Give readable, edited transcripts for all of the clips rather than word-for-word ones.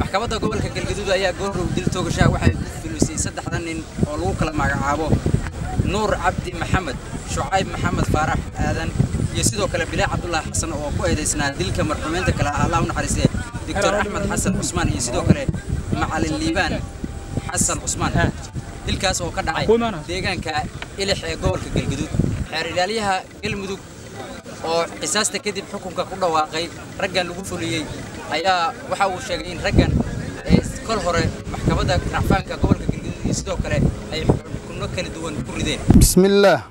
maxkamadda gobolka Galgaduud ayaa goor uu dil toogasho waxay ku filisay 3 nin oo lagu kala magacaabo Nuur Cabdi Maxamed, Shucayb Maxamed Faarax Aadan iyo sidoo kale Bilaa Cabdullah Xasan oo ku eedeysnaa dilka marxuuminta kala Allah u naxariistay Dr. Axmed Xasan Cusmaan iyo sidoo kale Macalin Liibaan Xasan Cusmaan. dilkaas oo ka dhacay deegaanka Ilix ee gobolka Galgaduud. xeer ilaaliyaha Galmudug oo qisaasta kadib xukunka ku dhawaaqay raggan lagu fuliyay ayaa waxa uu sheegay in raggan kol hore maxkamadda racfaanka gobolka Galgaduud iyo sidoo kale ay xukunno kala duwan ku rideen. Bismillah.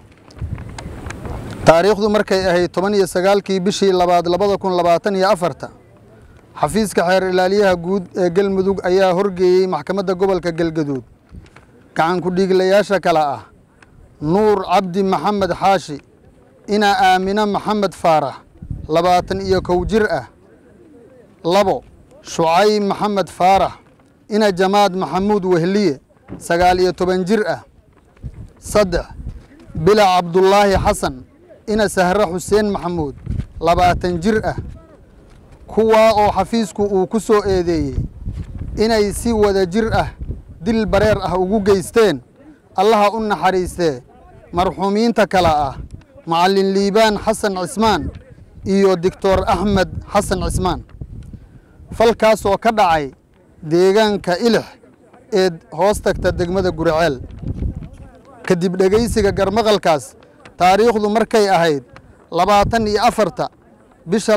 taariikhdu markay ahayd 19kii bishii 2024 xafiiska xeer ilaaliyaha guud ee Galmudug ayaa horgeeyay maxkamadda gobolka Galgaduud gacan ku dhiglayaasha kala ah Nuur Cabdi Maxamed Xaashi ina Aamina Maxamed Faarax 21 jir ah 2 Shucayb Maxamed Faarax ina Jamaad Maxamuud Wehliye 19 jir ah 3 Bilaa Cabdullaahi Xasan ina Sahra Xuseen Maxamuud 20 jir ah kuwa oo xafiisku uu ku soo eedeeyay inay si wada jir ah dil bareer ah ugu geysteen Allah u naxariistee marxuumiinta kala ah Macalin Liibaan Xasan Cismaan iyo Dr. Axmed Xasan Cismaan falkaas oo ka dhacay deegaanka Ilix ee hoos tagta degmada Guriceel kadib dhageysiga garmaqalkaas taariikhdu markay ahayd 24 bisha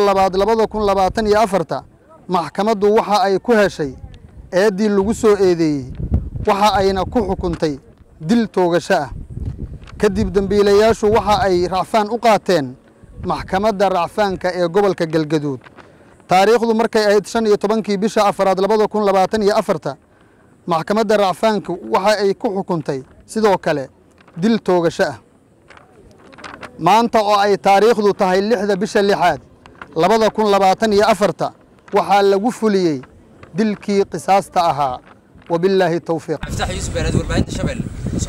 2024 maxkamaddu waxa ay ku heshay eedii lagu soo eedeeyay waxa ayna ku xukuntay dil toogasho ah kadib dambiilayaashu waxa ay racfaan u qaateen maxkamadda racfaanka ee gobolka Galgaduud taariikhdu markay ahayd 15kii bisha 2024 maxkamadda racfaanka waxa ay ku xukuntay sidoo kale dil toogasho ah maanta oo ay taariikhdu tahay 6 bisha 6 2024 waxaa lagu fuliyay dilkii qisaasta ahaa wabillahi tawfiiq. Aftah Yusuf Bered warbaahinta Shabeelle.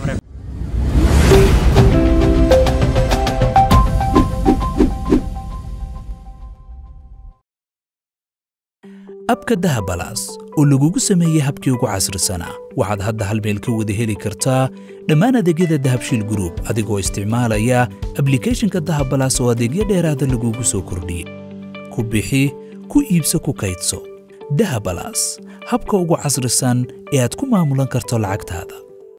abka dahabalaas oo lagugu sameeyay habkii ugu casrisanaa waxaad hadda hal meel ka wada heli kartaa dhammaan adeegyada Dahabshiil Group adigoo isticmaalaya applicationka Dahabalaas oo adeegyo dheeraad ah lagugu soo kordhiyay ku bixi ku iibso ku kaydso Dahabalaas habka ugu casrisan ee aad ku maamulan karto lacagtaada.